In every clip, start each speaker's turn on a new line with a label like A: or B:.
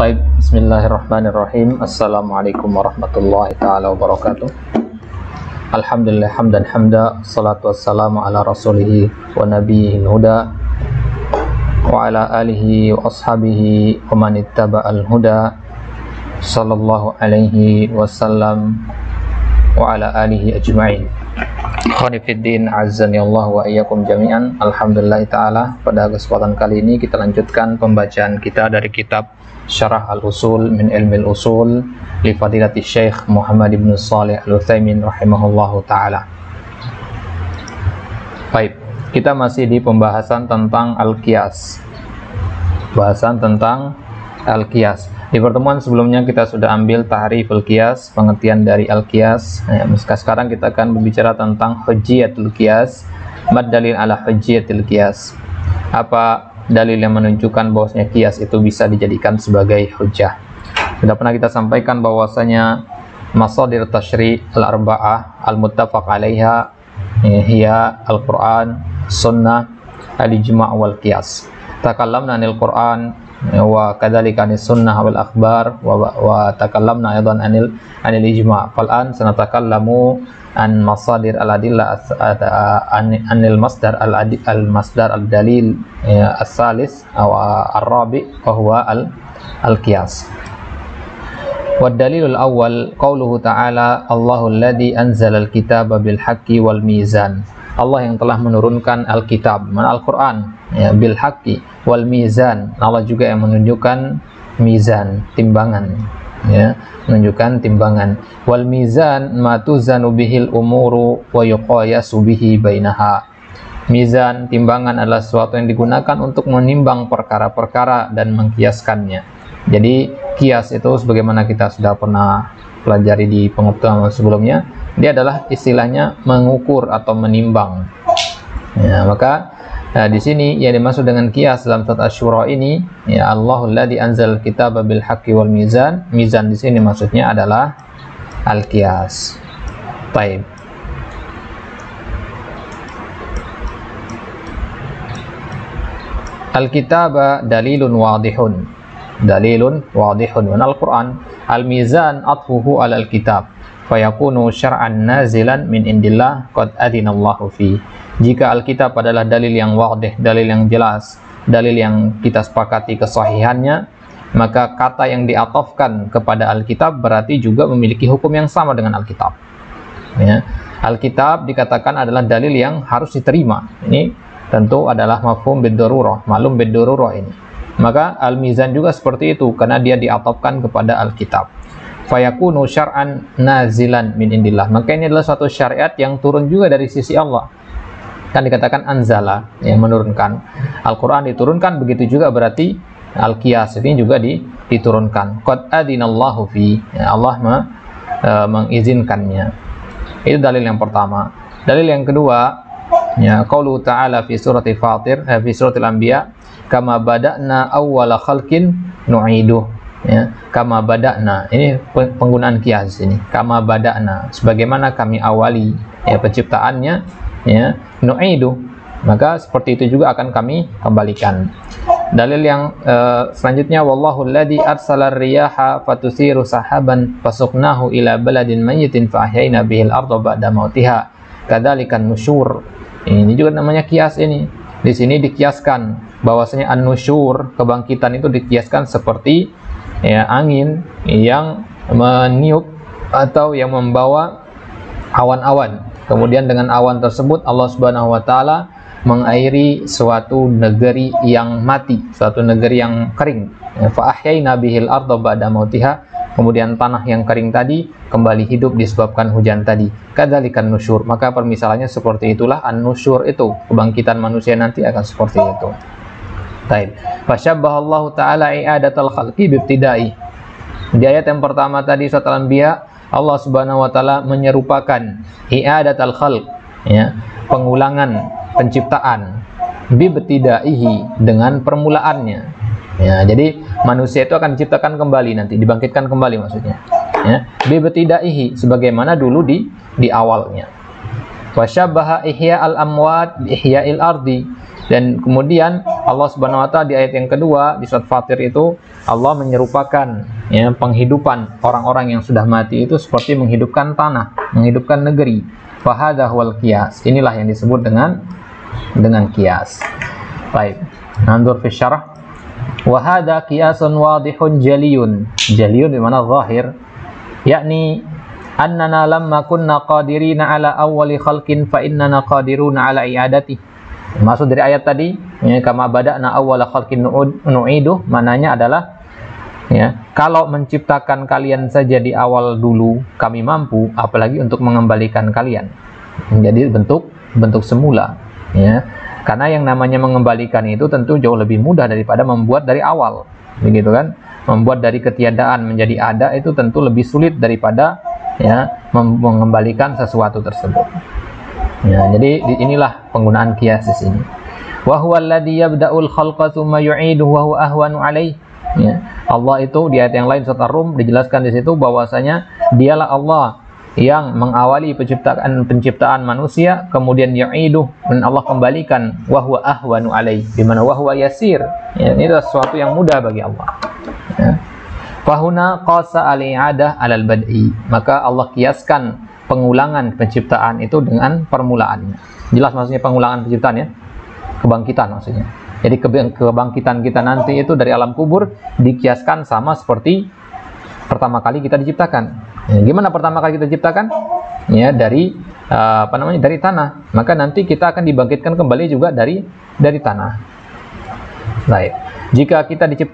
A: Baik, bismillahirrahmanirrahim. Assalamualaikum warahmatullahi ta'ala wabarakatuh. Alhamdulillah hamdan hamda, salatu wassalamu ala rasulihi wa nabiyil huda wa ala alihi wa ashabihi wa man ittaba'al huda sallallahu alaihi wasallam wa ala alihi ajma'in. Khonifiddin azzani Allah wa iyyakum jami'an. Alhamdulillah ta'ala, pada kesempatan kali ini kita lanjutkan pembacaan kita dari kitab Syarah Al-Usul min Ilmil Usul li Fadilati Syekh Muhammad ibn Shalih Al-Utsaimin rahimahullahu ta'ala. Baik, kita masih di pembahasan tentang Al-Qiyas. Bahasan tentang Al-Qiyas. Di pertemuan sebelumnya kita sudah ambil Ta'riful Qiyas, pengertian dari Al-Qiyas. Sekarang kita akan berbicara tentang Hujjiyatul Qiyas. Mad dalil ala Hujjiyatul Qiyas. Apa dalil yang menunjukkan bahwasanya qiyas itu bisa dijadikan sebagai hujjah? Sudah pernah kita sampaikan bahwasanya masadir tasyri' al-arba'ah al-muttafaq 'alaiha hiya al-Qur'an, sunnah, al-ijma' wal qiyas. Takallamna 'anil Qur'an wa kadzalika 'anis sunnah wal akhbar wa takallamna aidan 'anil ijma'. Fal'an sanatakallamu an masadir al-adillah anil masdar al-masdar al-dalil as-salis atau ar-rabi' wa huwa al-qiyas. Wad dalilul awwal qauluhu ta'ala Allahu alladhi anzala al-kitaba bil haqqi wal mizan. Allah yang telah menurunkan al-kitab, Al-Qur'an, ya, bil haqqi wal mizan. Allah juga yang menunjukkan mizan, timbangan, ya, menunjukkan timbangan. Wal mizan ma tuzanu bihil umuru wa yuqayasu bihi bainaha. Mizan, timbangan adalah sesuatu yang digunakan untuk menimbang perkara-perkara dan mengkiaskannya. Jadi kias itu sebagaimana kita sudah pernah pelajari di pengertian sebelumnya, dia adalah istilahnya mengukur atau menimbang. Ya, maka di sini yang dimaksud dengan qiyas dalam surat Asy-Syura ini, ya, Allahul ladzi anzal kitaba bil haqqi wal mizan. Mizan di sini maksudnya adalah al-qiyas. Baik. Al-kitaba dalilun wadihun. Dalilun wadihun min al-Qur'an. Al-mizan atfuhu alal kitab fayakunu syar'an nazilan min indillah qad adinallahu fi. Jika Alkitab adalah dalil yang wadih, dalil yang jelas, dalil yang kita sepakati kesahihannya, maka kata yang diatofkan kepada Alkitab berarti juga memiliki hukum yang sama dengan Alkitab, ya. Alkitab dikatakan adalah dalil yang harus diterima. Ini tentu adalah mafhum bid-darurah, maklum bid-darurah ini. Maka al-mizan juga seperti itu karena dia diatofkan kepada Alkitab. Fayakunu syar'an nazilan min indillah. Maka ini adalah suatu syariat yang turun juga dari sisi Allah. Kan dikatakan anzala, yang menurunkan. Al-Quran diturunkan, begitu juga berarti al-qiyas ini juga diturunkan. Qad adinallahu fi. Ya, Allah mengizinkannya. Itu dalil yang pertama. Dalil yang kedua, ya, qaulu ta'ala fi surati Fatir, fi suratil Anbiya, kama bada'na awwala khalqin nu'iduh. Ya, kama bada'na, ini penggunaan qiyas ini. Kama bada'na, sebagaimana kami awali, ya, penciptaannya, ya, nu'idu, maka seperti itu juga akan kami kembalikan. Dalil yang selanjutnya, wallahu alladzi arsala ar-riyaha fatusiru sahaban fasuqnahu ila baladin mayyitin fa ahyayna bihil arda ba'da mautiha kadzalikan nusyur. Ini juga namanya qiyas ini. Di sini dikiaskan bahwasanya an-nusyur, kebangkitan itu dikiaskan seperti, ya, angin yang meniup atau yang membawa awan-awan. Kemudian dengan awan tersebut Allah Subhanahu wa taala mengairi suatu negeri yang mati, suatu negeri yang kering. Fa ahyayna bihil arda ba'da mautiha. Kemudian tanah yang kering tadi kembali hidup disebabkan hujan tadi. Kadzalikan nusyur. Maka permisalannya seperti itulah an-nusyur itu, kebangkitan manusia nanti akan seperti itu. Baik. Fasyabbahallahu ta'ala i'adatal khalqi bibtidai. Di ayat yang pertama tadi surat Al-Anbiya, Allah Subhanahu wa taala menyerupakan i'adatal khalq, ya, pengulangan penciptaan, bibtidaihi, dengan permulaannya. Ya, jadi manusia itu akan diciptakan kembali nanti, dibangkitkan kembali maksudnya. Ya, bibtidaihi, sebagaimana dulu di awalnya. Wasyabbaha ihya al-amwat bi ihya'il ardi. Dan kemudian Allah Subhanahu wa taala di ayat yang kedua di surat Fatir itu Allah menyerupakan ya penghidupan orang-orang yang sudah mati itu seperti menghidupkan tanah, menghidupkan negeri. Fahadha wal qiyas. Inilah yang disebut dengan qiyas. Baik. Nandur fi syarah. Wa hadha qiyasun wadihun jaliyun. Jaliyun di mana zahir, yakni annana lamma kunna qadirina ala awwali khalqin fa innana qadiruna ala i'adati. Maksud dari ayat tadi, ya, kama bada'na awwala khalqin nu'iduh, mananya adalah ya, kalau menciptakan kalian saja di awal dulu kami mampu, apalagi untuk mengembalikan kalian menjadi bentuk semula, ya. Karena yang namanya mengembalikan itu tentu jauh lebih mudah daripada membuat dari awal, begitu kan? Membuat dari ketiadaan menjadi ada itu tentu lebih sulit daripada ya mengembalikan sesuatu tersebut. Ya, jadi inilah penggunaan qiyas di sini. Wa huwa alladhi yabda'ul khalqa tsumma yu'iduhu wa huwa ahwanu 'alaihi. Ya, Allah itu di ayat yang lain surat Ar-Rum dijelaskan di situ bahwasanya dialah Allah yang mengawali penciptaan manusia, kemudian yu'iduh, dan Allah kembalikan, wa huwa ahwanu 'alaihi, di mana wa huwa yasir. Ya, ini adalah sesuatu yang mudah bagi Allah. Ya. Fahuna qasa al-i'adah 'alal bad'i. Maka Allah kiaskan pengulangan penciptaan itu dengan permulaannya. Jelas maksudnya pengulangan penciptaan ya? Kebangkitan maksudnya. Jadi kebangkitan kita nanti itu dari alam kubur dikiaskan sama seperti pertama kali kita diciptakan. Ya, gimana pertama kali kita diciptakan? Ya, dari dari tanah. Maka nanti kita akan dibangkitkan kembali juga dari tanah. Baik. Jika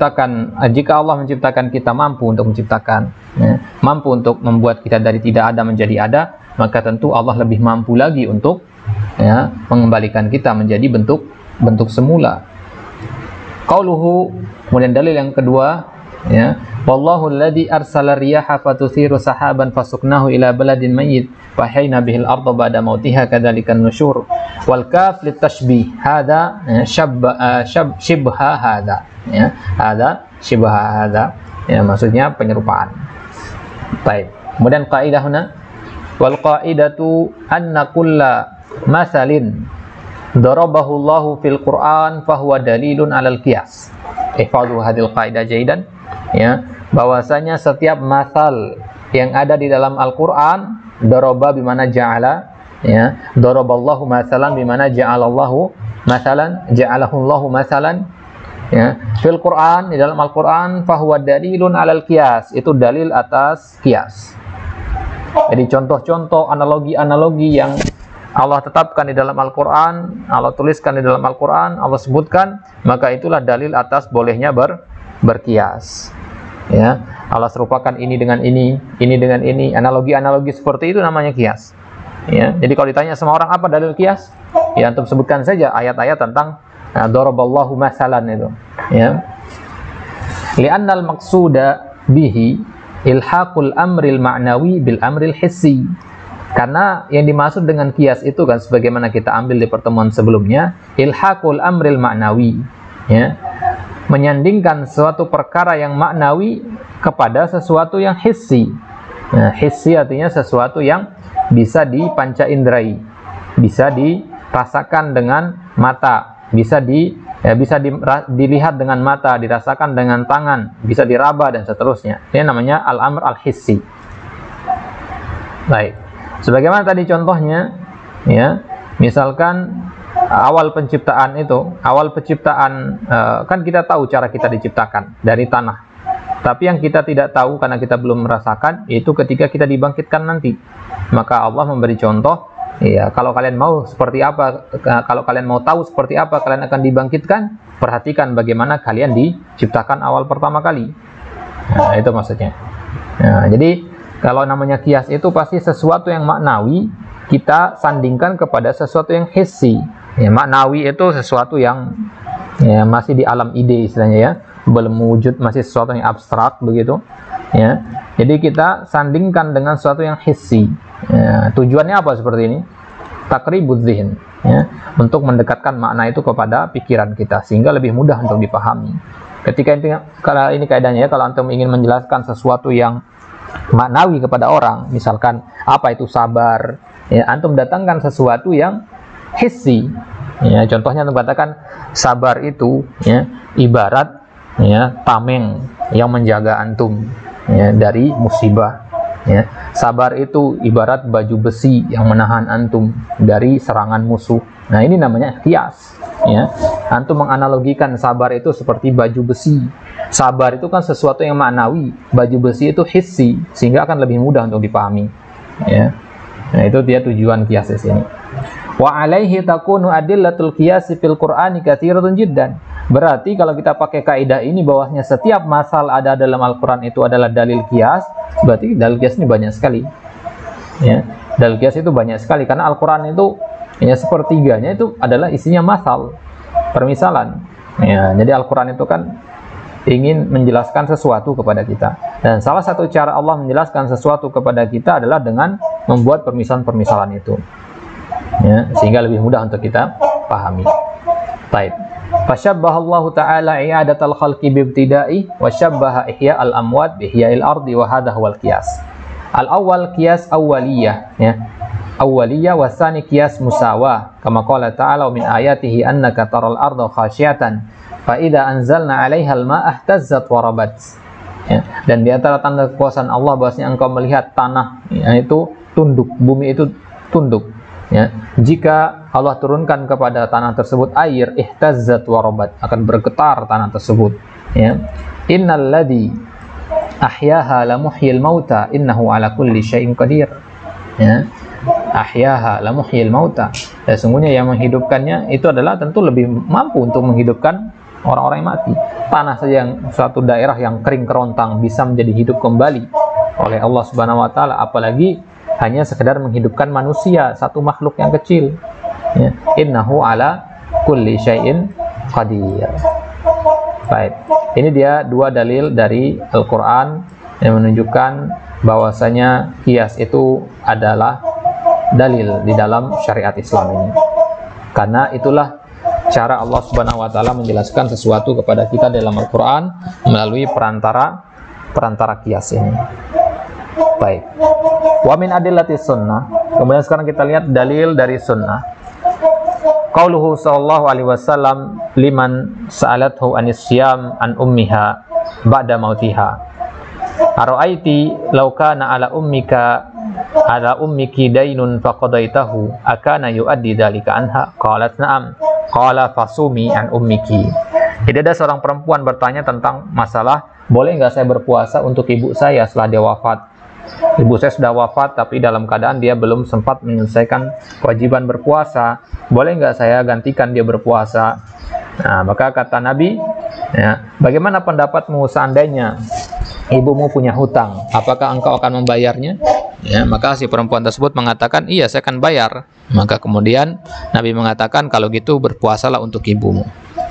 A: Allah menciptakan kita mampu untuk menciptakan, ya, mampu untuk membuat kita dari tidak ada menjadi ada, maka tentu Allah lebih mampu lagi untuk ya, mengembalikan kita menjadi bentuk semula. Qauluhu, kemudian dalil yang kedua, ya, wallahu alladhi arsala riyaha fatuthiru sahaban fasuknahu ila baladin mayyit fahayna bihil arda ba'da mautiha kadzalikan nusyur. Wal kaf litashbih, hada shibha hada, ya, hada shibha hada, ya, maksudnya penyerupaan. Baik. Kemudian qaidahuna, wal qaidatu anna kulla masalin darabahu Allahu fil Qur'an fahuwa dalilun 'alal qiyas. Ihfadhu hadhil qaidah jaidan, ya, bahwasanya setiap masal yang ada di dalam Al-Qur'an, daraba bimana ja'ala, ya, daraballahu masalan bimana ja'alallahu masalan, ja'alahullahu masalan, ya, fil Qur'an, di dalam Al-Qur'an, fahuwa dalilun 'alal qiyas, itu dalil atas qiyas. Jadi contoh-contoh analogi-analogi yang Allah tetapkan di dalam Al-Quran, Allah tuliskan di dalam Al-Quran, Allah sebutkan, maka itulah dalil atas bolehnya berkias. Ya, Allah serupakan ini dengan ini dengan ini, analogi-analogi seperti itu namanya kias. Ya, jadi kalau ditanya sama orang apa dalil kias, ya antum sebutkan saja ayat-ayat tentang daraballahu masalan itu. Ya, li'annal maqsuda bihi ilhaqul amril ma'nawi bil amril hissi. Karena yang dimaksud dengan kias itu kan sebagaimana kita ambil di pertemuan sebelumnya, ilhaqul amril ma'nawi, ya, menyandingkan suatu perkara yang maknawi kepada sesuatu yang hissi. Nah, hissi artinya sesuatu yang bisa dipanca indrai, bisa dirasakan dengan mata, bisa dilihat dengan mata, dirasakan dengan tangan, bisa diraba dan seterusnya. Ini namanya al-amr al-hissi. Baik. Sebagaimana tadi contohnya, ya, misalkan awal penciptaan kan kita tahu cara kita diciptakan dari tanah. Tapi yang kita tidak tahu karena kita belum merasakan itu ketika kita dibangkitkan nanti. Maka Allah memberi contoh, ya, kalau kalian mau seperti apa, kalau kalian mau tahu seperti apa kalian akan dibangkitkan, perhatikan bagaimana kalian diciptakan awal pertama kali. Nah, itu maksudnya. Nah, jadi kalau namanya kias itu pasti sesuatu yang maknawi kita sandingkan kepada sesuatu yang hissi. Ya, maknawi itu sesuatu yang ya, masih di alam ide istilahnya, ya, belum wujud, masih sesuatu yang abstrak begitu. Ya, jadi kita sandingkan dengan sesuatu yang hissi. Ya, tujuannya apa seperti ini? Takribudz dzihn, ya, untuk mendekatkan makna itu kepada pikiran kita sehingga lebih mudah untuk dipahami. Ketika kalau ini kaidahnya, ya, kalau antum ingin menjelaskan sesuatu yang maknawi kepada orang, misalkan apa itu sabar, ya, antum datangkan sesuatu yang hissi, Ya, contohnya katakan sabar itu ya ibarat ya tameng yang menjaga antum ya dari musibah. Ya, sabar itu ibarat baju besi yang menahan antum dari serangan musuh. Nah, ini namanya ikhtias. Ya, antum menganalogikan sabar itu seperti baju besi. Sabar itu kan sesuatu yang maknawi, baju besi itu hissi, sehingga akan lebih mudah untuk dipahami. Ya, nah itu dia tujuan kias di sini. Wa alaihi takunu adillatul qiyas fil Qur'ani katsiratun jiddan. Berarti kalau kita pakai kaidah ini bahwasanya setiap masal ada dalam Al-Qur'an itu adalah dalil qiyas, berarti dalil qiyas ini banyak sekali. Ya, dalil qiyas itu banyak sekali karena Al-Qur'an itu ya sepertiganya itu adalah isinya masal, permisalan. Ya, jadi Al-Qur'an itu kan ingin menjelaskan sesuatu kepada kita. Dan salah satu cara Allah menjelaskan sesuatu kepada kita adalah dengan membuat permisalan-permisalan itu. Ya, sehingga lebih mudah untuk kita pahami. Baik. Fashabbahallahu ta'ala i'adatal khalqi bibtida'i wa syabbaha ihya'al amwat bi ihya'il ardi wa hadha huwal qiyas. Al-awwal qiyas awwaliyah ya. Awwaliyah wa tsani qiyas musawah. Kama qala ta'ala min ayatihi annaka taral arda khashyatan fa idza anzalna 'alaiha al-ma'a ihtazzat wa rabat. Ya. Dan di antara tanda kekuasaan Allah bahwasanya engkau melihat tanah yaitu tunduk, bumi itu tunduk. Ya, jika Allah turunkan kepada tanah tersebut air, ihtazzat wa rabat, akan bergetar tanah tersebut. Ya, innal ladzi ahyaha la muhyil mauta innahu ala kulli syai'in qadir. Ya, ahyaha la muhyil mauta. Dan sesungguhnya yang menghidupkannya itu adalah tentu lebih mampu untuk menghidupkan orang-orang yang mati. Tanah saja yang suatu daerah yang kering kerontang bisa menjadi hidup kembali oleh Allah Subhanahu wa taala, apalagi hanya sekedar menghidupkan manusia, satu makhluk yang kecil. Ya. Innahu ala kulli syai'in qadir. Baik. Ini dia dua dalil dari Al-Qur'an yang menunjukkan bahwasanya qiyas itu adalah dalil di dalam syariat Islam ini. Karena itulah cara Allah Subhanahu wa taala menjelaskan sesuatu kepada kita dalam Al-Qur'an melalui perantara qiyas ini. Baik. Wa min adillatis sunnah. Kemudian sekarang kita lihat dalil dari sunnah. Qauluhu sallallahu alaihi wasallam liman sa'alathu anis siyam an ummiha ba'da mautiha. Ara'aiti law kana ala ummiki dainun faqadaitahu akana yu'addi dzalika anha? Qalat na'am. Qala fasumi an ummiki. Jadi ada seorang perempuan bertanya tentang masalah boleh nggak saya berpuasa untuk ibu saya setelah dia wafat. Ibu saya sudah wafat tapi dalam keadaan dia belum sempat menyelesaikan kewajiban berpuasa. Boleh nggak saya gantikan dia berpuasa? Nah, maka kata Nabi, ya, bagaimana pendapatmu seandainya ibumu punya hutang? Apakah engkau akan membayarnya? Ya, maka si perempuan tersebut mengatakan, iya saya akan bayar. Maka kemudian Nabi mengatakan, kalau gitu berpuasalah untuk ibumu.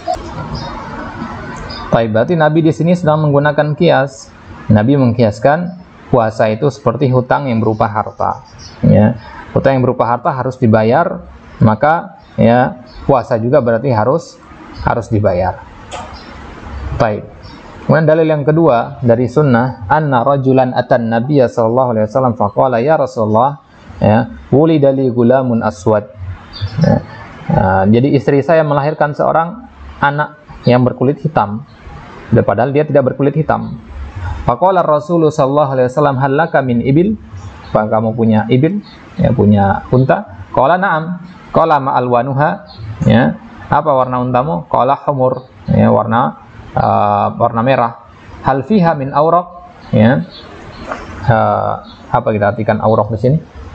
A: Baik, berarti Nabi di sini sedang menggunakan kias. Nabi mengkiaskan puasa itu seperti hutang yang berupa harta. Ya, hutang yang berupa harta harus dibayar, maka ya puasa juga berarti harus dibayar. Baik. Kemudian dalil yang kedua dari sunnah, anna rajulan atan nabiyya sallallahu alaihi wasallam faqala ya Rasulullah, ya, wulida li gulamun aswad. Ya, jadi istri saya melahirkan seorang anak yang berkulit hitam, padahal dia tidak berkulit hitam. Faqala Rasulullah sallallahu alaihi wasallam hal laka min ibil? Apa kamu punya ibil? Ya, punya unta? Qala na'am. Qala ma alwanuha? Ya. Apa warna untamu? Qala humur. Ya, warna merah. Hal fiha min awraq? Ya. Apa kita artikan awraq di sini?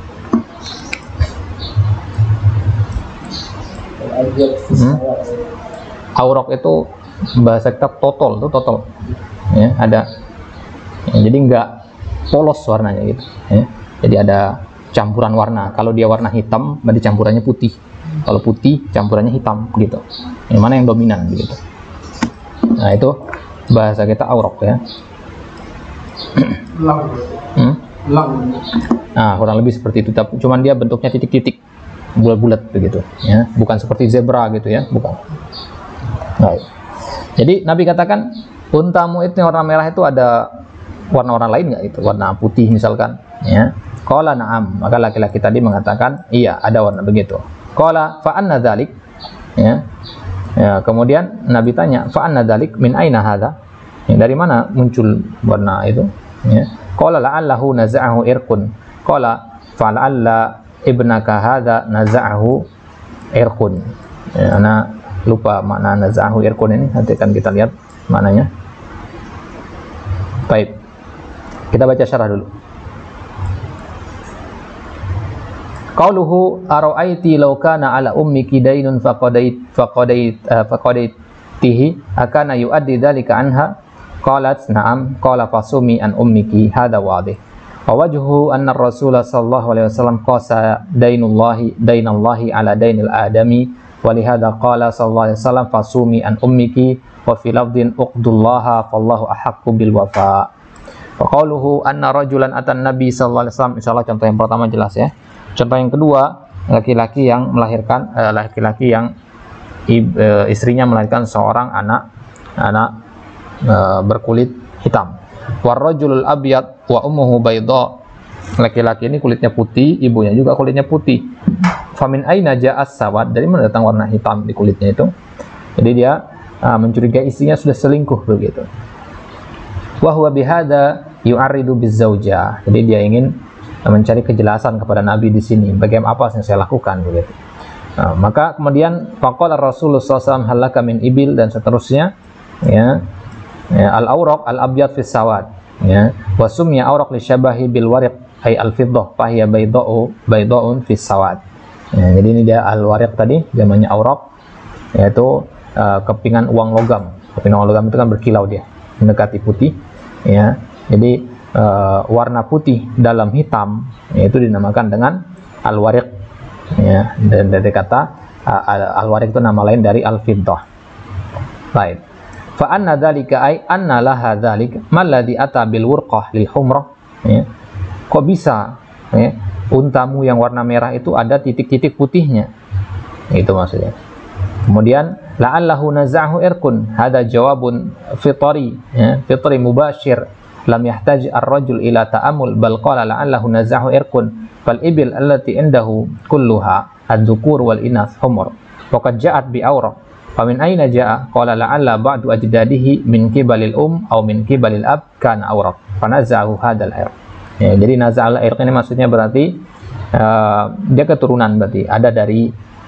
A: Awraq itu bahasa kita total, itu total. Ya, ada. Ya, jadi enggak polos warnanya gitu. Ya. Jadi ada campuran warna. Kalau dia warna hitam, berarti campurannya putih. Kalau putih, campurannya hitam gitu. Yang mana yang dominan gitu. Nah itu bahasa kita awraq ya. Nah kurang lebih seperti itu. Cuman dia bentuknya titik-titik, bulat-bulat begitu. Ya. Bukan seperti zebra gitu ya, bukan. Baik. Jadi Nabi katakan, untamu itu warna merah itu ada warna-warna lain nggak itu? Warna putih misalkan. Ya. Qala na'am. Maka laki-laki tadi mengatakan, iya ada warna begitu. Qala fa anna dzalik. Ya. Ya, kemudian Nabi tanya, fa anna dzalik min aina hadza? Ya, dari mana muncul warna itu? Ya. Qala la'allahu naza'ahu irqun. Qala fala'alla ibnaka hadza naza'ahu irqun. Ya, ana lupa makna naza'ahu irqun ini, nanti akan kita lihat maknanya. Baik. Kita baca syarah dulu. Qauluhu ara'aiti law kana ala ummiki dainun faqadaitihi akana yu'addi dzalika anha qalat na'am qala fasumi an ummiki hadza wadih wa wajhu anna ar-rasul sallallahu alaihi wasallam qasa dainallahi ala dainil adami wa li hadza qala sallallahu alaihi wasallam fasumi an ummiki wa fi lafdhin uqdullaha fallahu ahaqqu bil wafa. Wa qauluhu anna rajulan atan nabi sallallahu alaihi wasallam, insyaallah contoh yang pertama jelas ya. Contoh yang kedua, laki-laki yang melahirkan istrinya melahirkan seorang anak berkulit hitam. Warrajulul abyad wa ummuhu bayda. Laki-laki ini kulitnya putih, ibunya juga kulitnya putih. Famin aina ja'as sawad? Dari mana datang warna hitam di kulitnya itu? Jadi dia mencurigai istrinya sudah selingkuh begitu. Wa huwa bihadza yu'aridu bizaujah. Jadi dia ingin mencari kejelasan kepada Nabi di sini, bagaimana apa yang saya lakukan begitu. Maka kemudian faqala Rasulullah SAW halaka min ibil dan seterusnya ya, al-awraq al-abyad fis sawad ya, wa sumya awraq li syabahi bil wariq ay al-fiddah fa hiya bayda'un fis sawad ya, jadi ini dia al-wariq tadi namanya awraq, yaitu kepingan uang logam. Kepingan uang logam itu kan berkilau, dia mendekati putih ya, jadi warna putih dalam hitam yaitu dinamakan dengan al-wariq ya, dan dari kata al-wariq itu nama lain dari al-fiddah. Baik. Fa anna dzalika ay anna laha dzalik malladhi ata bil wurqah lil humrah ya. Kok bisa ya, untamu yang warna merah itu ada titik-titik putihnya, itu maksudnya. Kemudian la'allahu naza'ahu irqun, hada jawabun fitri ya, fitri mubashir lam yahtaj ar-rajul ila ta'ammul bal qala la'allahu naza'ahu irqun fal ibil allati indahu kulluha adz-dzukur wal inath humur wa qad ja'at bi awraq fa min aina ja'a qala la'alla ba'du ajdadihi min qibalil aw min qibalil ab kana awraq fa naza'ahu hadzal irq ya, jadi naza'al irq ini maksudnya berarti dia keturunan, berarti ada dari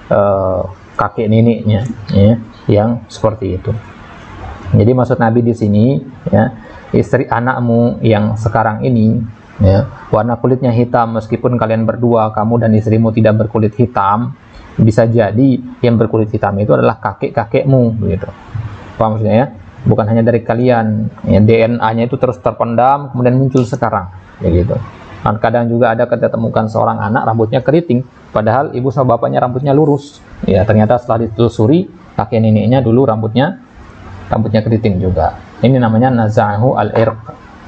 A: kakek neneknya ya, yang seperti itu. Jadi maksud Nabi di sini ya, istri anakmu yang sekarang ini ya, warna kulitnya hitam, meskipun kalian berdua, kamu dan istrimu tidak berkulit hitam, bisa jadi yang berkulit hitam itu adalah kakek-kakekmu begitu. Paham maksudnya ya? Bukan hanya dari kalian ya, DNA-nya itu terus terpendam kemudian muncul sekarang begitu. Dan kadang juga ada kita temukan seorang anak rambutnya keriting, padahal ibu sama bapaknya rambutnya lurus ya, ternyata setelah ditelusuri kakek neneknya dulu rambutnya keriting juga. Ini namanya naza'ahu al-irq.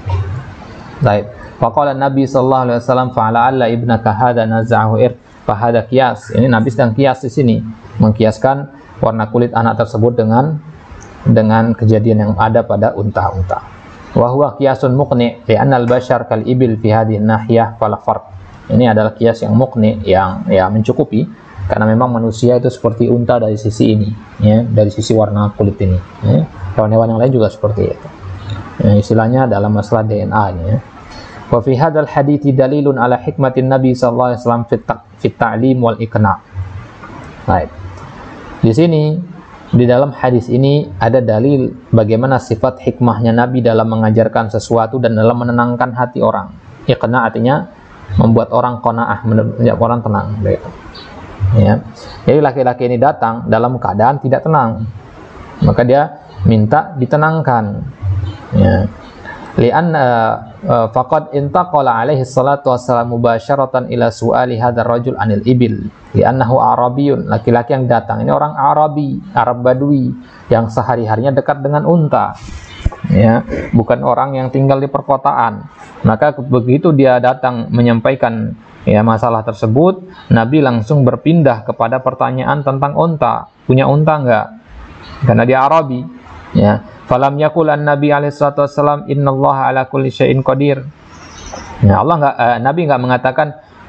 A: Baik. Faqala Nabi sallallahu alaihi wasallam fa'ala ibnaka hadza naza'ahu irq fa hadza qiyas. Ini Nabi sedang qiyas di sini, mengkiaskan warna kulit anak tersebut dengan kejadian yang ada pada unta-unta. Wa huwa qiyasun muqni li'anna al-bashar kal ibil fi hadhihi an-nahiyah fala farq. Ini adalah qiyas yang muqni, yang ya mencukupi, karena memang manusia itu seperti unta dari sisi ini ya, dari sisi warna kulit ini ya. Hewan-hewan yang lain juga seperti itu ya, istilahnya dalam masalah DNA ya. Wa fi hadzal hadithi dalilun ala hikmatin Nabi sallallahu alaihi wasallam fit ta'lim wal iqna. Baik. Di sini di dalam hadis ini ada dalil bagaimana sifat hikmahnya Nabi dalam mengajarkan sesuatu dan dalam menenangkan hati orang. Iqna artinya membuat orang qanaah, membuat orang tenang gitu. Ya. Jadi laki-laki ini datang dalam keadaan tidak tenang, maka dia minta ditenangkan ya. Li'an faqad intaqala alaihi salatu wassalam mubasyaratan ila su'ali hadzal rajul anil ibil li'annahu arabiyyun, laki-laki yang datang ini orang Arabi, Arab Badui yang sehari-harinya dekat dengan unta ya, bukan orang yang tinggal di perkotaan. Maka begitu dia datang menyampaikan ya masalah tersebut, Nabi langsung berpindah kepada pertanyaan tentang unta. Punya unta enggak? Karena dia Arabi ya. Falam yaqul an-nabi alaihi salatu wasallam innallaha ala kulli syai'in qadir. Ya, Nabi enggak mengatakan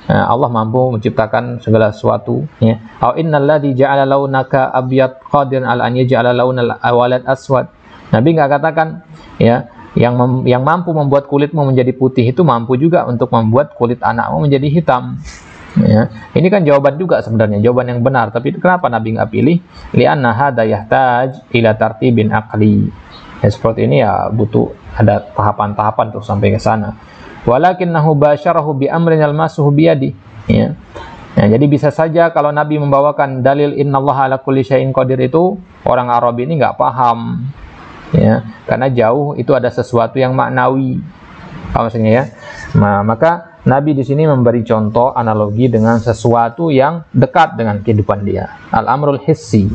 A: Allah mampu menciptakan segala sesuatu, ya. Au innalladzi ja'ala launaka abyad qadirun ala an yaj'ala launal awalad aswad. Nabi nggak katakan, ya, yang mampu membuat kulitmu menjadi putih itu mampu juga untuk membuat kulit anakmu menjadi hitam. Ya, ini kan jawaban juga sebenarnya, jawaban yang benar. Tapi kenapa Nabi nggak pilih? Li'anna hadza yahtaj ila tartibin aqli. Ya, seperti ini ya butuh ada tahapan-tahapan untuk sampai ke sana. Walakinnahu basyarahu bi amrin almasuhu biyadi. Ya. Nah, jadi bisa saja kalau Nabi membawakan dalil innallaha ala kulli syai'in qadir itu orang Arab ini nggak paham. Ya, karena jauh itu ada sesuatu yang maknawi. Apa maksudnya ya? Nah, maka Nabi di sini memberi contoh analogi dengan sesuatu yang dekat dengan kehidupan dia. Al-amrul hissi.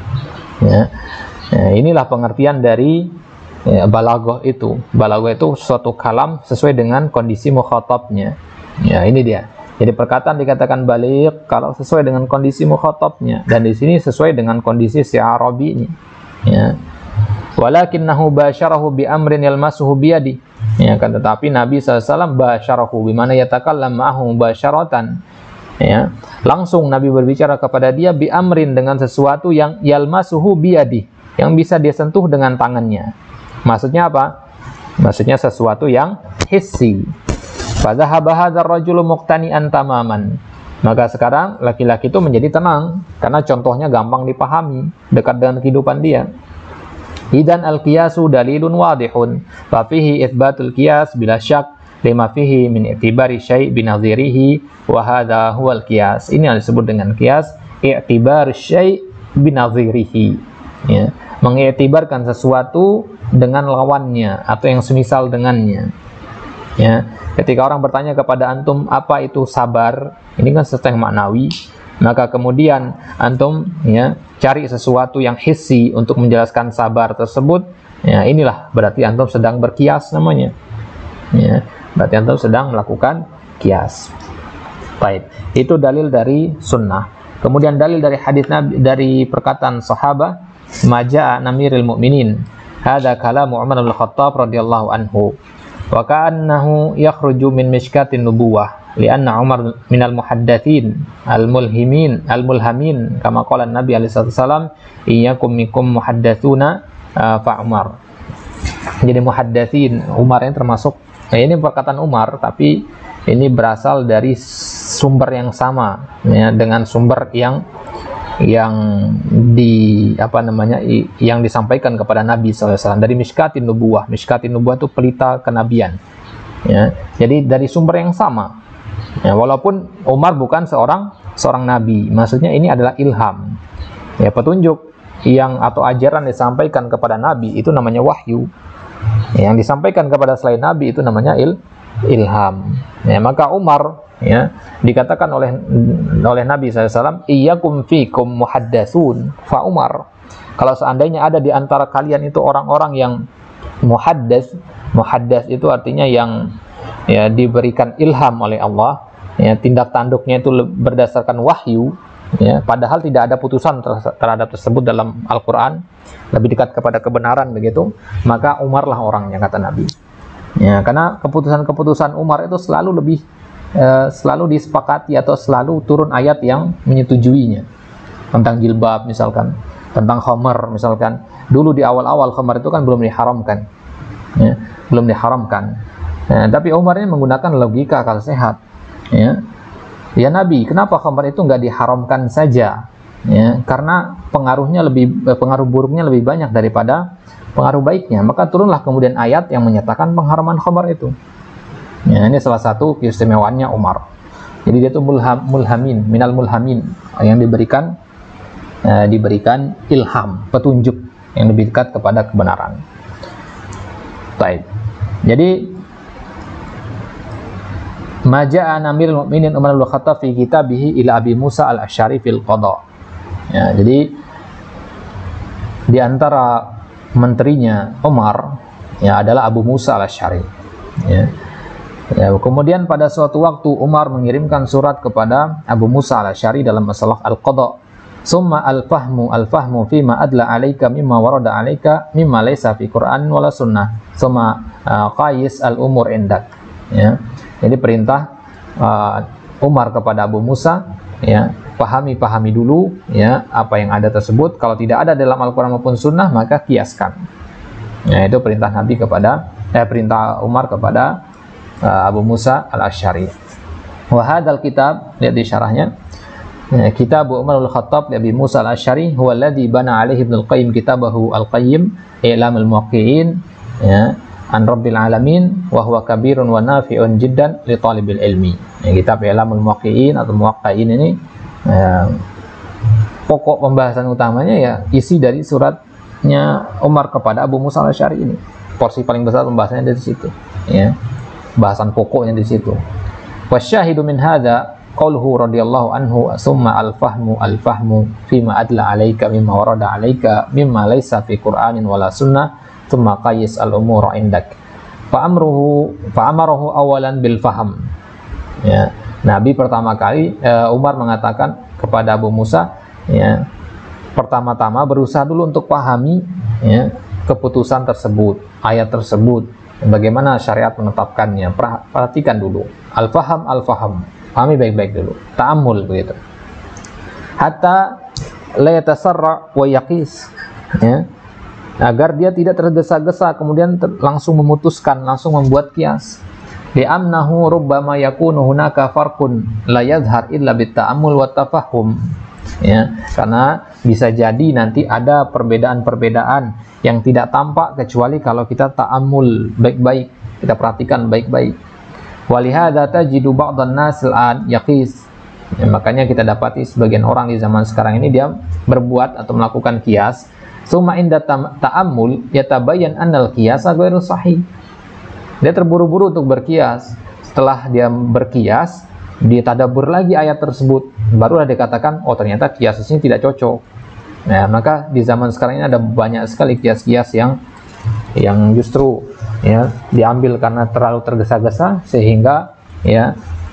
A: Ya. Nah, inilah pengertian dari balaghah itu. Balaghah itu suatu kalam sesuai dengan kondisi mukhatabnya. Ya, ini dia. Jadi perkataan dikatakan baligh kalau sesuai dengan kondisi mukhatabnya, dan di sini sesuai dengan kondisi si Arabi ini. Ya. Walakinnahu basyarahu bi amrin yalmasuhu biyadi. Ya, kan, tetapi Nabi SAW basyarahu bimana yatakallam ma'ahu basyaratan. Ya, langsung Nabi berbicara kepada dia bi amrin dengan sesuatu yang yalmasuhu biyadi, yang bisa dia sentuh dengan tangannya. Maksudnya apa? Maksudnya sesuatu yang hissi. Fadhahaba hadzal rajulu muqtani'an tamaman. Maka sekarang laki-laki itu menjadi tenang karena contohnya gampang dipahami, dekat dengan kehidupan dia. Idan al-qiyasu dalilun wadihun fa fihi itsbatul qiyas bila syak lima fihi min i'tibari syai' binadhirihi wa hadha huwal qiyas. Ini yang disebut dengan qiyas, i'tibar syai' binadhirihi. Ya, mengiktibarkan sesuatu dengan lawannya atau yang semisal dengannya. Ya, ketika orang bertanya kepada antum apa itu sabar, ini kan sesuatu yang maknawi, maka kemudian antum ya cari sesuatu yang hissi untuk menjelaskan sabar tersebut, ya inilah berarti antum sedang berkias namanya. Ya, berarti antum sedang melakukan kias. Baik, itu dalil dari sunnah. Kemudian dalil dari hadis Nabi, dari perkataan sahabat, maja'a namiril mu'minin. Hadza kalamu Umar bin Khattab radhiyallahu anhu. Wa ka'annahu yakhruju min mishkatin nubuwah lianna Umar minal muhaddatsin al-mulhamin kama qala Nabi alaihi wasallam iyyakum minkum muhaddatsuna fa Umar. Jadi muhaddatsin Umar ini termasuk, ini perkataan Umar tapi ini berasal dari sumber yang sama ya, dengan sumber yang yang disampaikan kepada Nabi SAW dari Mishkatin Nubuwah. Mishkatin Nubuwah itu pelita kenabian. Ya, jadi dari sumber yang sama. Ya, walaupun Umar bukan seorang nabi, maksudnya ini adalah ilham. Ya, petunjuk atau ajaran disampaikan kepada Nabi itu namanya wahyu. Yang disampaikan kepada selain Nabi itu namanya ilham. Ya, maka Umar ya dikatakan oleh Nabi SAW, iyyakum fikum muhaddatsun fa Umar. Kalau seandainya ada di antara kalian itu orang-orang yang muhaddas itu artinya yang ya diberikan ilham oleh Allah, ya tindak tanduknya itu berdasarkan wahyu, ya padahal tidak ada putusan terhadap tersebut dalam Al-Qur'an, lebih dekat kepada kebenaran begitu, maka Umarlah orangnya kata Nabi. Ya, karena keputusan Umar itu selalu disepakati atau selalu turun ayat yang menyetujuinya. Tentang jilbab misalkan, tentang khamar misalkan. Dulu di awal-awal khamar itu kan belum diharamkan. Ya, belum diharamkan. Ya, tapi Umar ini menggunakan logika akal sehat. Ya, Nabi, kenapa khamar itu nggak diharamkan saja? Ya, karena pengaruh buruknya lebih banyak daripada pengaruh baiknya. Maka turunlah kemudian ayat yang menyatakan pengharaman khamar itu. Ya, ini salah satu keistimewaannya Umar. Jadi dia itu minal mulhamin, yang diberikan ilham, petunjuk yang lebih dekat kepada kebenaran. Baik. Jadi maja'a amirul mukminin Umar bin Khattab fi kitabihi ila Abi Musa al-Asy'ari fil qada. Ya, jadi di antara menterinya Umar ya adalah Abu Musa al-Asy'ari. Ya. Ya, kemudian pada suatu waktu Umar mengirimkan surat kepada Abu Musa al-Asy'ari dalam masalah al-qada. Summa al-fahmu fima adla alaika mimma warada alaika mimma laysa fi Qur'an wala sunnah. Summa qais al-umur indak. Ya. Jadi perintah Umar kepada Abu Musa, ya, pahami dulu ya apa yang ada tersebut. Kalau tidak ada dalam Al-Quran maupun Sunnah, maka kiaskan. Ya, itu perintah Nabi kepada perintah Umar kepada Abu Musa al-Asy'ari. Wa hadzal kitab, lihat di syarahnya, Kitab Umar al-Khattab li Abi Musa al-Asy'ari huwa alladhi bana alaihi Ibnu al-Qayyim kitabahu al-Qayyim I'lam al-Muwaqqi'in, ya, an Rabbil Alamin, wa huwa kabirun wa nafi'un jiddan li talibil ilmi. Ya, kitab I'lamul Muwaqqi'in atau Muwaqqi'in ini pokok pembahasan utamanya ya isi dari suratnya Umar kepada Abu Musa al-Asy'ari ini. Porsi paling besar pembahasannya dari situ, ya. Bahasan pokoknya di situ. Wasyahidu min hadza qauluhu radhiyallahu anhu summa al-fahmu fima adla alaika mimma warada alaika mimma laysa fi Qur'anin wala sunnah thumma qais al-umura indak fa amarahu awalan bil faham. Ya, Nabi pertama kali Umar mengatakan kepada Abu Musa, ya, pertama-tama berusaha dulu untuk pahami, ya, keputusan tersebut, ayat tersebut, bagaimana syariat menetapkannya. Perhatikan dulu al-faham, pahami baik-baik dulu, ta'ammul begitu. Hatta la yatasarra wa yaqis, ya, agar dia tidak tergesa-gesa kemudian langsung memutuskan, langsung membuat kias. Li'annahu rubbama yakunu hunaka farqun la yadhhar illa bit-ta'ammul wa tafahum. Ya, karena bisa jadi nanti ada perbedaan-perbedaan yang tidak tampak kecuali kalau kita ta'ammul baik-baik, kita perhatikan baik-baik. Walihada tajidu ba'dhan nas al'an yaqis. Ya, makanya kita dapati sebagian orang di zaman sekarang ini dia berbuat atau melakukan kias, summa inda ta'ammul yatabayyan annal qiyasa ghairu sahih. Dia terburu-buru untuk berkias. Setelah dia berkias, dia tadabbur lagi ayat tersebut, barulah dikatakan oh ternyata kias ini tidak cocok. Nah, maka di zaman sekarang ini ada banyak sekali kias-kias yang justru, ya, diambil karena terlalu tergesa-gesa sehingga, ya,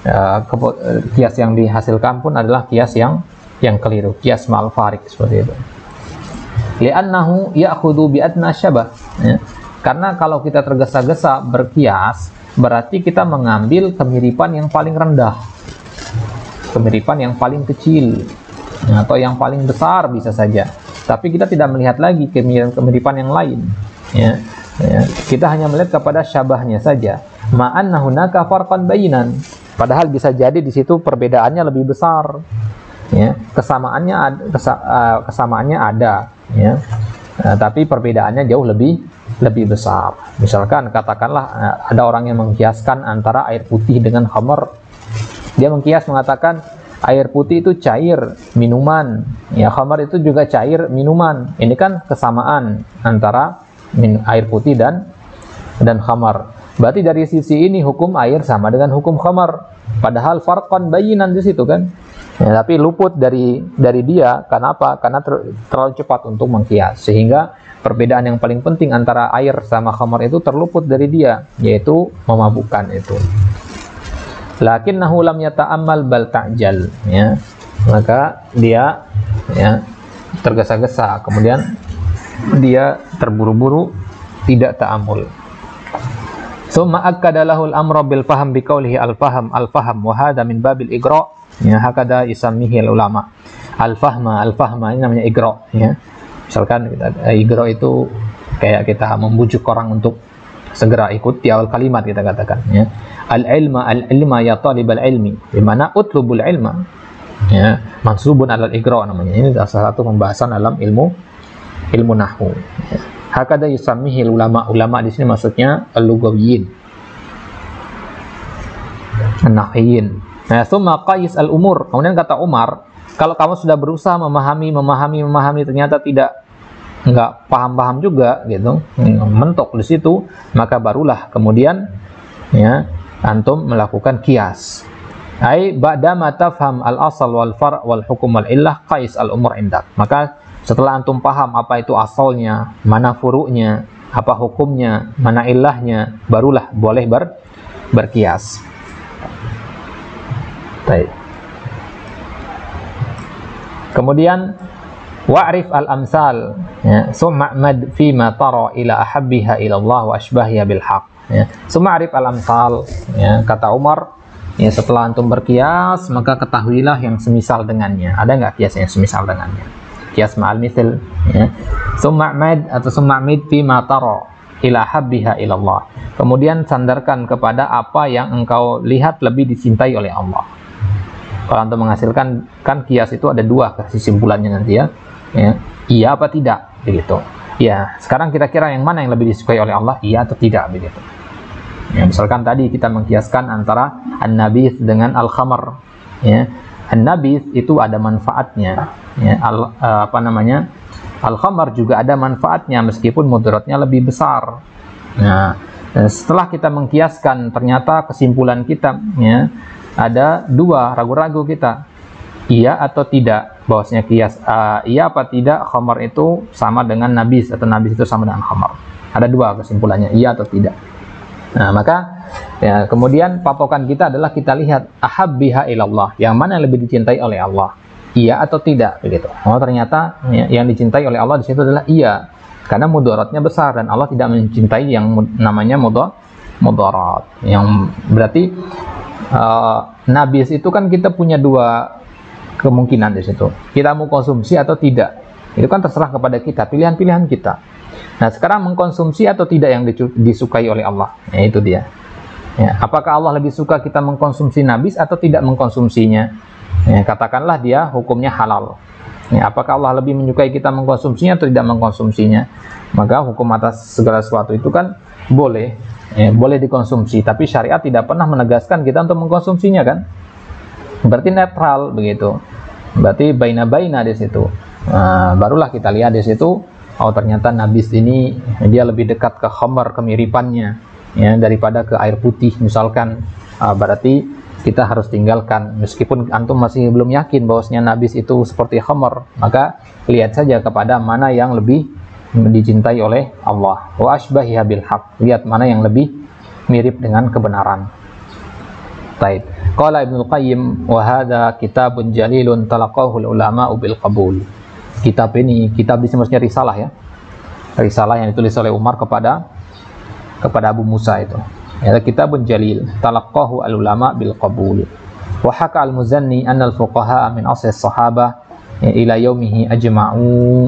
A: kias yang dihasilkan pun adalah kias yang keliru, kias ma'al farik seperti itu. Li'annahu ya'khudhu bi'adna syabah, ya. Karena kalau kita tergesa-gesa berkias, berarti kita mengambil kemiripan yang paling rendah, kemiripan yang paling kecil, atau yang paling besar bisa saja. Tapi kita tidak melihat lagi kemiripan yang lain, ya. Ya, kita hanya melihat kepada syabahnya saja. Ma'anna hunaka farqan bayinan. Padahal bisa jadi di situ perbedaannya lebih besar. Ya, kesamaannya ada, ya. Tapi perbedaannya jauh lebih besar. Misalkan katakanlah ada orang yang mengkiaskan antara air putih dengan khamar. Dia mengkias mengatakan air putih itu cair minuman, ya, khamar itu juga cair minuman. Ini kan kesamaan antara air putih dan khamar. Berarti dari sisi ini hukum air sama dengan hukum khamar. Padahal farqan bayinan di situ kan. Ya, tapi luput dari dia. Kenapa? Karena terlalu cepat untuk mengkias, sehingga perbedaan yang paling penting antara air sama khamar itu terluput dari dia, yaitu memabukkan itu. Lakinnahu lam yata'ammal bal ta'jal, ya. Maka dia, ya, tergesa-gesa, kemudian dia terburu-buru, tidak ta'ammul. Summa akkada lahul amra bil faham biqaulihi al-faham wa hadha min babil igra', ya, hakada yusammihi ulama. Al-fahma ini namanya igra', ya. Misalkan igra' itu kayak kita membujuk orang untuk segera ikut di awal kalimat, kita katakan, ya. Al-ilma ya talibal ilmi, di mana utlubul ilma, ya, mansubun alal igra' namanya. Ini salah satu pembahasan dalam ilmu nahwu, ya. Hakada yusammihi ulama di sini maksudnya al-lugawiyyin, an-nahwiyyin. Nah, summa qais al-umur. Kemudian kata Umar, kalau kamu sudah berusaha memahami ternyata enggak paham juga gitu, mentok di situ, maka barulah kemudian, ya, antum melakukan kias. Ai ba'da ma tafham al-asal wal far' wal hukm wal illah qais al-umur indak. Maka setelah antum paham apa itu asalnya, mana furu'nya, apa hukumnya, mana illahnya, barulah boleh berkias. Baik. Kemudian wa'rif al-amsal, ya, sum'a'mad fima tara ila ahabbiha ila Allah wa ashbahiha bil haq, ya. Sum'a'rif al-amsal, ya, kata Umar, Ya, setelah antum berkias, maka ketahuilah yang semisal dengannya. Ada nggak kias yang semisal dengannya? Kias ma'al mithil, ya. Summa'mad atau summa'mid fi ma tara ila habbiha ilallah. Kemudian sandarkan kepada apa yang engkau lihat lebih dicintai oleh Allah. Kalau antum menghasilkan, kan kias itu ada dua kesimpulannya nanti ya. Ya, iya apa tidak begitu. Ya, sekarang kira-kira yang mana yang lebih disukai oleh Allah, iya atau tidak begitu. Ya, misalkan tadi kita mengkiaskan antara an-nabith dengan al-khamar. Ya, an-nabith itu ada manfaatnya. Ya, al-khamar juga ada manfaatnya meskipun mudaratnya lebih besar. Nah, setelah kita mengkiaskan, ternyata kesimpulan kita, ya, ada dua, ragu-ragu kita, iya atau tidak, bahwasanya kias iya apa tidak khamar itu sama dengan nabis atau nabis itu sama dengan khamar. Ada dua kesimpulannya, iya atau tidak. Nah, maka ya, kemudian patokan kita adalah kita lihat ahabbiha ilallah, yang mana yang lebih dicintai oleh Allah, iya atau tidak begitu. Oh, ternyata ya, yang dicintai oleh Allah di situ adalah iya, karena mudaratnya besar dan Allah tidak mencintai yang namanya mudarat. Yang berarti nabis itu kan kita punya dua kemungkinan di situ. Kita mau konsumsi atau tidak. Itu kan terserah kepada kita, pilihan-pilihan kita. Nah, sekarang mengkonsumsi atau tidak yang disukai oleh Allah. Ya, itu dia. Ya, apakah Allah lebih suka kita mengkonsumsi nabis atau tidak mengkonsumsinya? Ya, katakanlah dia hukumnya halal. Ya, apakah Allah lebih menyukai kita mengkonsumsinya atau tidak mengkonsumsinya? Maka hukum atas segala sesuatu itu kan boleh, ya, boleh dikonsumsi. Tapi syariat tidak pernah menegaskan kita untuk mengkonsumsinya kan? Berarti netral begitu. Berarti baina-baina di situ. Nah, barulah kita lihat di situ. Oh, ternyata nabis ini dia lebih dekat ke khamar, kemiripannya, ya, daripada ke air putih misalkan. Berarti kita harus tinggalkan, meskipun antum masih belum yakin bahwasanya nabis itu seperti khamar, maka lihat saja kepada mana yang lebih dicintai oleh Allah. Wa ashbahiha bil haq, lihat mana yang lebih mirip dengan kebenaran. Baik. Qala Ibnu Qayyim, wa hadza kitabun jalilun talaqahu ulama bil qabul. Kitab ini, kitab di sini maksudnya risalah ya. Risalah yang ditulis oleh Umar kepada Abu Musa itu. Ya, kitabun jalil talaqahu al-ulama bil qabul. Wa haka al-Muzanni anna al-fuqaha min asr as-sahabah ila yaumihi ajma'u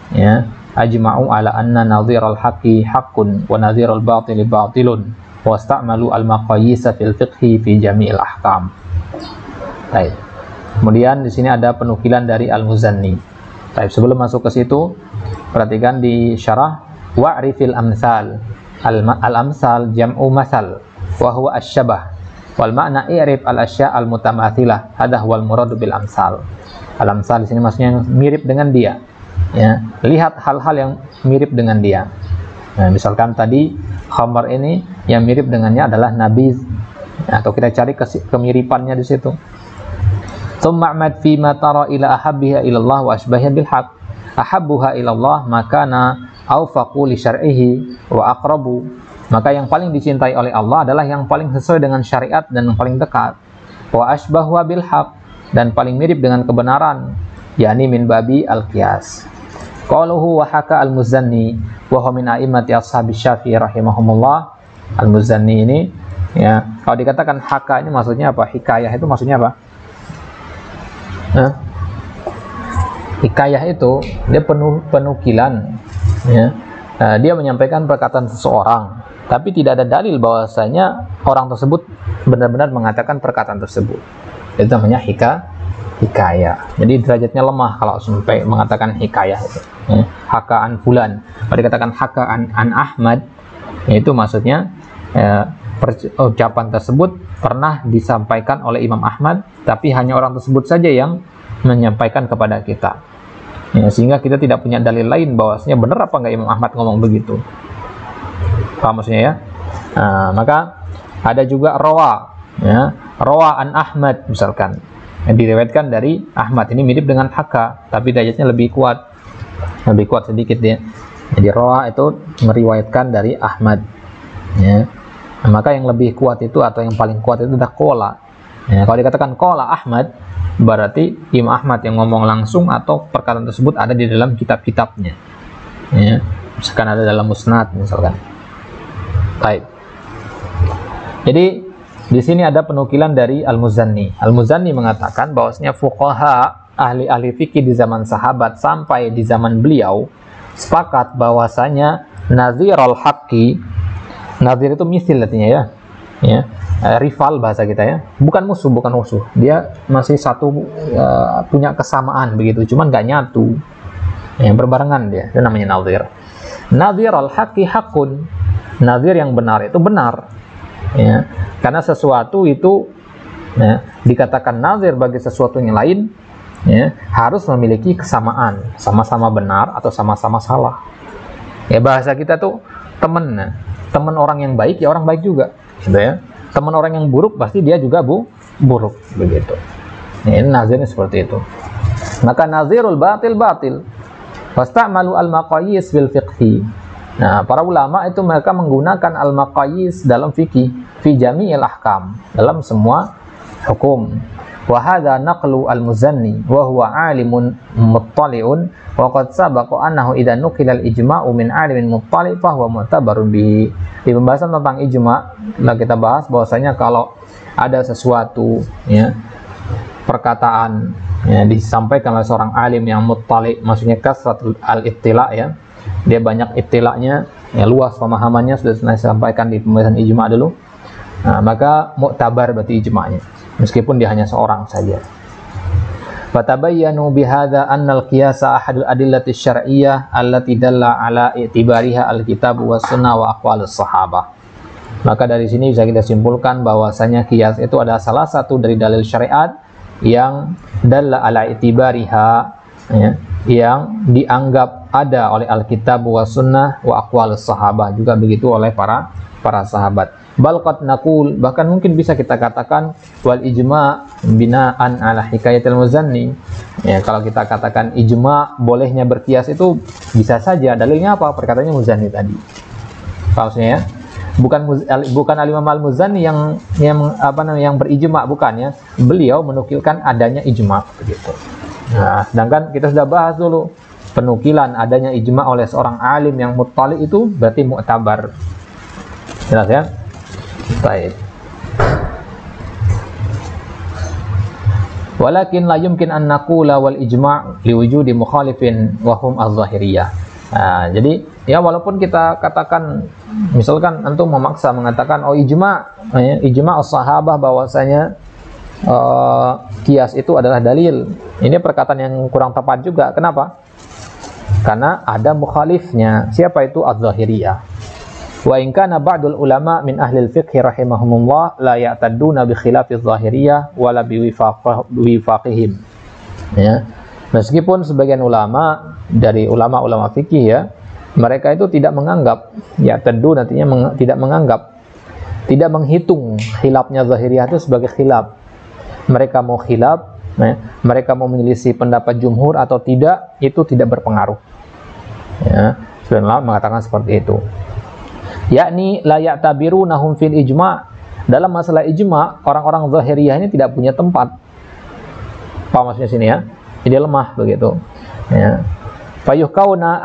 A: ala anna nadhir al-haqqi haqqun wa nadhir al-batili batilun wa ista'malu al-maqayis fil fiqhi fi jami'il ahkam. Baik. Kemudian di sini ada penukilan dari al-Muzanni. Baik, sebelum masuk ke situ, perhatikan di syarah wa'rifil amsal. Al-amsal jam'u masal wa huwa asy-syabah wal ma'na i'rif al-asya' al-mutamathilah. Hadha huwal muradu bil amsal. Al-amsal di sini maksudnya yang mirip dengan dia. Ya, lihat hal-hal yang mirip dengan dia. Nah, misalkan tadi khamar ini yang mirip dengannya adalah nabiz, atau kita cari kemiripannya di situ. Summa'mad fi ma tara ila ahabbiha ilallah wa asbahiha bil haq. Ahabbuha ilallah makana awfaqu li syar'ihi wa aqrabu. Maka yang paling dicintai oleh Allah adalah yang paling sesuai dengan syariat dan yang paling dekat. Wa asbahuha bil haq, dan paling mirip dengan kebenaran, yakni min babi al-qiyas. Qaluhu wa haka al-Muzanni wa huwa min a'immati ashabi Syafi'i rahimahumullah. Al-Muzanni ini, ya, kalau dikatakan haka ini maksudnya apa? Hikayah itu maksudnya apa? Hikayah itu dia penukilan, ya. Dia menyampaikan perkataan seseorang, tapi tidak ada dalil bahwasanya orang tersebut benar-benar mengatakan perkataan tersebut. Itu namanya hikayah. Jadi derajatnya lemah kalau sampai mengatakan hikayah itu. Ya. Hakaan fulan. Kalau dikatakan hakaan an Ahmad, itu maksudnya ucapan tersebut pernah disampaikan oleh Imam Ahmad, tapi hanya orang tersebut saja yang menyampaikan kepada kita. Ya, sehingga kita tidak punya dalil lain bahwasanya benar apa enggak Imam Ahmad ngomong begitu. Paham maksudnya ya? Nah, maka ada juga rawa, ya, rawa an Ahmad misalkan, yang diriwayatkan dari Ahmad. Ini mirip dengan haka, tapi derajatnya lebih kuat sedikit ya. Jadi rawa itu meriwayatkan dari Ahmad, ya. Nah, maka yang lebih kuat itu atau yang paling kuat itu adalah qala. Ya, kalau dikatakan qala Ahmad, berarti Imam Ahmad yang ngomong langsung atau perkataan tersebut ada di dalam kitab-kitabnya. Ya, misalkan ada dalam musnad misalkan. Baik. Jadi Di sini ada penukilan dari Al-Muzanni. Al-Muzanni mengatakan bahwasanya fuqaha, ahli-ahli fikih di zaman sahabat sampai di zaman beliau sepakat bahwasanya nazirul haqqi, nazir itu misil artinya ya, rival bahasa kita ya, bukan musuh, dia masih satu, punya kesamaan begitu, cuman nggak nyatu, berbarengan dia, itu namanya nazir. Nazirul haqqi haqqun, nazir yang benar itu benar, ya, karena sesuatu itu dikatakan nazir bagi sesuatu yang lain, harus memiliki kesamaan, sama-sama benar atau sama-sama salah. Ya, bahasa kita tuh teman orang yang baik ya orang baik juga, gitu ya. Teman orang yang buruk pasti dia juga buruk, begitu. Ini nazirnya seperti itu. Maka nazirul batil wasta'malu al-maqayis fil fiqhi. Nah, para ulama itu mereka menggunakan al-maqayis dalam fikih fi jami'il ahkam, dalam semua hukum. Wa hadza naqlu al-Muzanni wa huwa 'alimun muttali'un wa qad sabaqa annahu idza nuqila al-ijma'u min 'alimin muttali' fa huwa mu'tabarun bihi. Di pembahasan tentang ijma' kita bahas bahwasanya kalau ada sesuatu perkataan disampaikan oleh seorang alim yang muttali', maksudnya kasratul al-ittila', dia banyak ittila'nya, luas pemahamannya, sudah saya sampaikan di pembahasan ijma' dulu. Nah, maka mu'tabar berarti ijma'nya, meskipun dia hanya seorang saja. Fatabayyanu bihadza anna al-qiyasa ahadul adillati syar'iyyah allati dalla ala i'tibariha al-kitab was sunnah wa aqwalus sahabah. Maka dari sini bisa kita simpulkan bahwasanya qiyas itu adalah salah satu dari dalil syariat yang dalla ala i'tibariha, yang dianggap ada oleh al-kitab was sunnah wa aqwalus sahabah, juga begitu oleh para sahabat. Bal qad naqul, bahkan mungkin bisa kita katakan wal ijma' binaan ala hikayatil Muzanni. Ya, kalau kita katakan ijma' bolehnya berkias itu bisa saja. Dalilnya apa? Perkataannya Muzanni tadi. Maksudnya bukan al-Imam al-Muzanni yang berijma', bukan ya. Beliau menukilkan adanya ijma' begitu. Nah, sedangkan kita sudah bahas dulu penukilan adanya ijma' oleh seorang alim yang muttali itu berarti mu'tabar. Jelas ya? Baik. Walakin la yumkin an naqula wal ijma' liwujudi mukhalifin wa hum az-zahiriyah. Nah, jadi ya walaupun kita katakan, misalkan antum memaksa mengatakan ijma' as-sahabah bahwasanya qiyas itu adalah dalil. Ini perkataan yang kurang tepat juga. Kenapa? Karena ada mukhalifnya. Siapa itu? Az-zahiriyah. Wa in kana ba'dul ulama min ahli al-fiqh rahimahumullah la ya'tadduna bi khilafi adh-dhahiriyah wala bi wifaqihim. Ya. Meskipun sebagian ulama dari ulama-ulama fikih mereka itu tidak menganggap, ya'taddu artinya tidak menganggap, tidak menghitung khilafnya zahiriyah itu sebagai khilaf. Mereka mau khilaf, mereka mau menyelisih pendapat jumhur atau tidak, itu tidak berpengaruh. Ya, sebagian ulama mengatakan seperti itu. Yakni la ya'tabirunahum fil ijma'. Dalam masalah ijma', orang-orang zahiriyah ini tidak punya tempat. Apa maksudnya sini ya? Jadi lemah begitu. Ya. Fayahkuna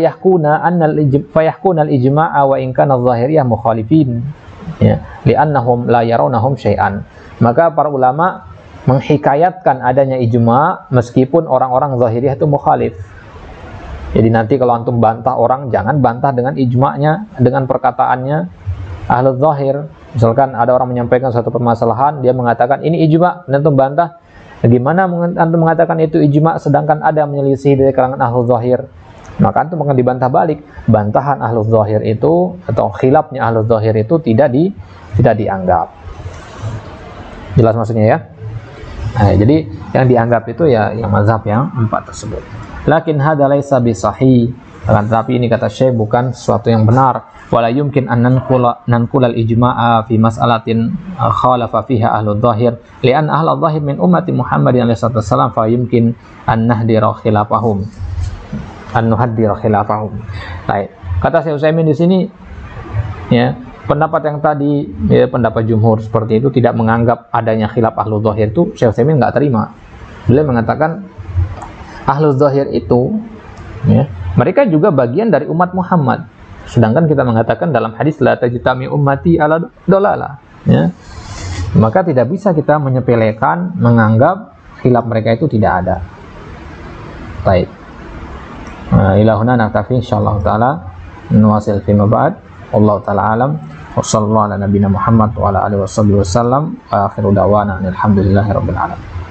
A: al-ijma'a wa in kana adh-dhahiriyah mukhalifin. Ya, li'annahum la yarawnahum syai'an. Maka para ulama menghikayatkan adanya ijma' meskipun orang-orang zahiriyah itu mukhalif. Jadi nanti kalau antum bantah orang, jangan bantah dengan ijma'nya, dengan perkataannya ahlul zahir. Misalkan ada orang menyampaikan suatu permasalahan, dia mengatakan ini ijma', dan antum bantah. Bagaimana antum mengatakan itu ijma' sedangkan ada menyelisih dari kalangan ahlul zahir? Maka antum akan dibantah balik. Bantahan ahlul zahir itu atau khilafnya ahlul zahir itu tidak dianggap. Jelas maksudnya ya? Nah, jadi yang dianggap itu ya yang mazhab yang 4 tersebut. Lakin hadza laisa bisahih. Tetapi ini kata Syekh bukan sesuatu yang benar. Wala yumkin an nanqula al-ijma'a fi mas'alatin khalafa fiha ahlul zahir li'an ahlul zahir min ummati Muhammadin alaihi wasallam fa yumkin an nahdira khilafahum. Baik. Kata Syekh Utsaimin di sini ya, pendapat yang tadi ya, pendapat jumhur seperti itu tidak menganggap adanya khilaf ahlul zahir itu Syekh Utsaimin enggak terima. Beliau mengatakan ahlul zahir itu ya, mereka juga bagian dari umat Muhammad. Sedangkan kita mengatakan dalam hadis la tajtami ummati ala dolala ya. Maka tidak bisa kita menyepelekan, menganggap khilaf mereka itu tidak ada. Baik. Ilahuna naktafi insyaallah taala, nuwasil fi ma ba'd. Wallahu taala alam. Wassallallahu ala nabiyina Muhammad wa ala alihi wasallam. Akhiru da'wana alhamdulillahi rabbil alamin.